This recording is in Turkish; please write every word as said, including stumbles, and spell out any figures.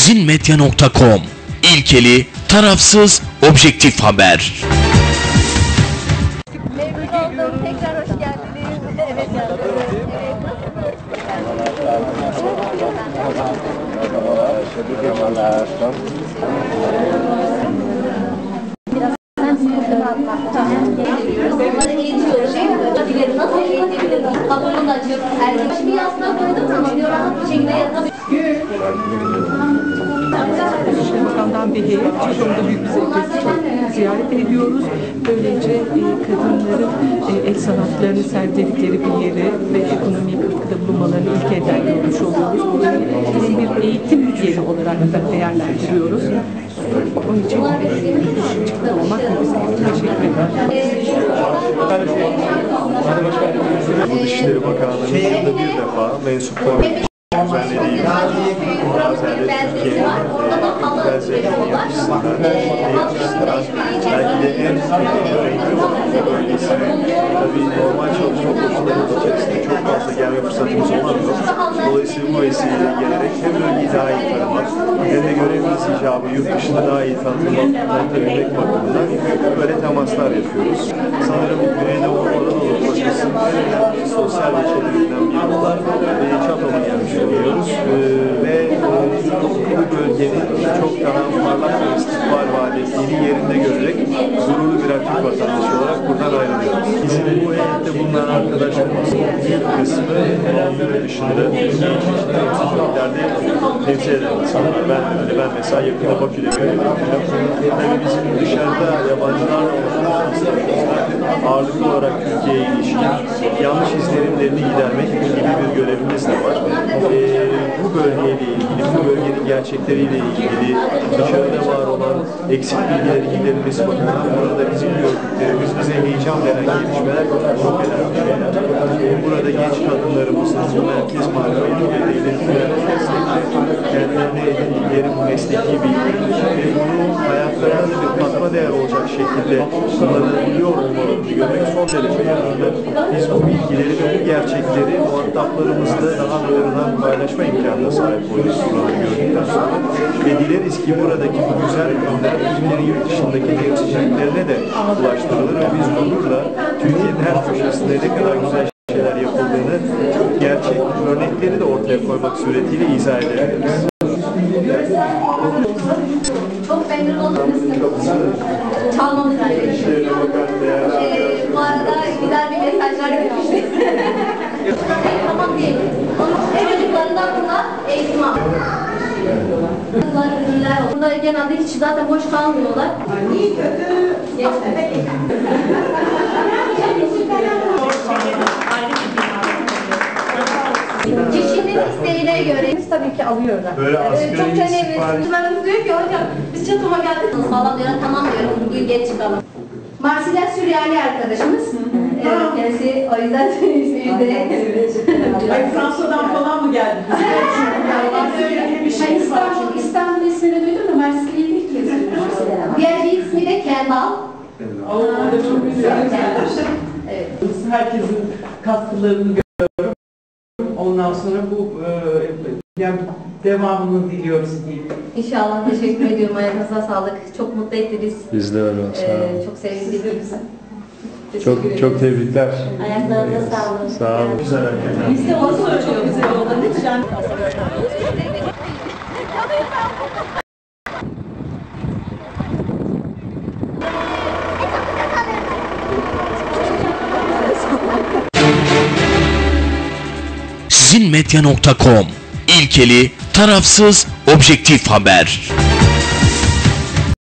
sizinmedya nokta com İlkeli, tarafsız, objektif haber. Memnun oldum. Tekrar hoş geldiniz. Evet, biraz sen sıkıntını atmak. Onları eğitiyoruz. Nasıl eğitebiliriz? Kabuğunu da açıyoruz. Erkek bir yastığa koyduğum zaman diyor rahat bir şekilde yatabilir. Bakandan bir heyet, Çeşme'de büyük bir zevkle ziyaret ediyoruz. Böylece e, kadınların e, el sanatlarını sergiledikleri bir yere ve ekonomiye katkıda bulunmalarını ilk elden görmüş oluyoruz. Bunu bir eğitim yeri olarak da değerlendiriyoruz. Onun için çıktı olmak üzere. Teşekkür ederim. Dışişleri Bakanlığı'nın yılda bir defa mensuplar düzenlediği Fransa'da Türkiye'nin güzel zevkini yapışsınlar, yapışsınlar. Belki de en renkli olan bölgesine tabii normal çalışma koşullarının içerisinde çok fazla gelme fırsatımız olamıyor. Dolayısıyla bu vesileyle gelerek hem bölgeyi daha iyi tanımak hem de görevimiz icabı yurt dışında daha iyi tanıtabilmek bakımından böyle temaslar yapıyoruz. Sanırım Güneydoğu Anadolu Projesi'nin sosyal reçelerinden biri olan Çatal'a gelmiş oluyoruz ve bu bölgenin çok daha parlak bir istikbal vadisini yerinde görerek gururlu birer Türk vatandaşı olarak buradan ayrılıyoruz. Bizim bu heyette bulunan arkadaşlarımızın bir kısmı yurt dışında temsilciliklerde temsil eden insanlar. Ben, hani ben mesela yakında Bakü'de görev yapıyorum. Tabii bizim dışarıda yabancılarla olan ağırlıklı olarak Türkiye'ye ilişkin yanlış izlenimlerini gidermek gibi bir görevimiz de var. Ee, bu bölgeyle ilgili, bu bölgenin gerçekleriyle ilgili dışarıda var olan eksik bilgilerin giderilmesi bakımından burada bizim gördüklerimiz bize heyecan veren gelişmeler çok önemli şeyler. Ee, burada genç kadınlarımızın bu merkez marifeti ve devletin meslekte kendilerine edindikleri bu mesleki bilgi ve bunu hayatlarına da bir katma değer olacak şekilde kullanılabiliyor olmalarını görmek son derece önemli. Biz bu bilgileri ve bu gerçekleri muhataplarımızla daha doğrudan paylaşma imkanına sahip oluyoruz buraları gördükten sonra. Ve dileriz ki buradaki bu güzel ürünler Türkiye'nin yurt dışındaki temsilciliklerine de ulaştırılır ve biz gururla Türkiye'nin her köşesinde ne kadar güzel şeyler yapıldığını gerçek örnekleri de ortaya koymak suretiyle izah edebiliriz. Çok memnun oldum. Çalmamız gerekiyor. Ee, bu arada güzel bir mesajlar görmüştük. Tamam diyelim. Onun çocuklarından buna eğitim alıyor. Bunlar ürünler. Bunlar genelde hiç zaten boş kalmıyorlar. İyi kötü. Kişinin isteğine göre biz tabii ki alıyorlar. Böyle ee, çok önemli. Çocuklarımız diyor ki hocam biz Çatal'a geldik falan diyor. Tamam diyorum bugün geç çıkalım. Marsilya Süryani arkadaşımız. Evet, kendisi o yüzden Ay Fransa'dan falan mı geldi? Öyle bir şey İstanbul, İstanbul ismini duydun mu? Marsilya değil ki. Diğer bir ismi de Kendal. O da çok güzel. Evet. Herkesin katkılarını görüyorum. Ondan sonra bu e, yani devamını diliyoruz diye. İnşallah teşekkür ediyorum. Ayağınıza sağlık. Çok mutlu ettiniz. Biz de öyle. Ee, çok sevindik. Çok çok tebrikler. Ayaklarınıza sağlık. Sağ olun. Güzel hareket. Biz de onu söylüyoruz. Çok güzel oldu. Lütfen. sizinmedya nokta com İlkeli, tarafsız, objektif haber.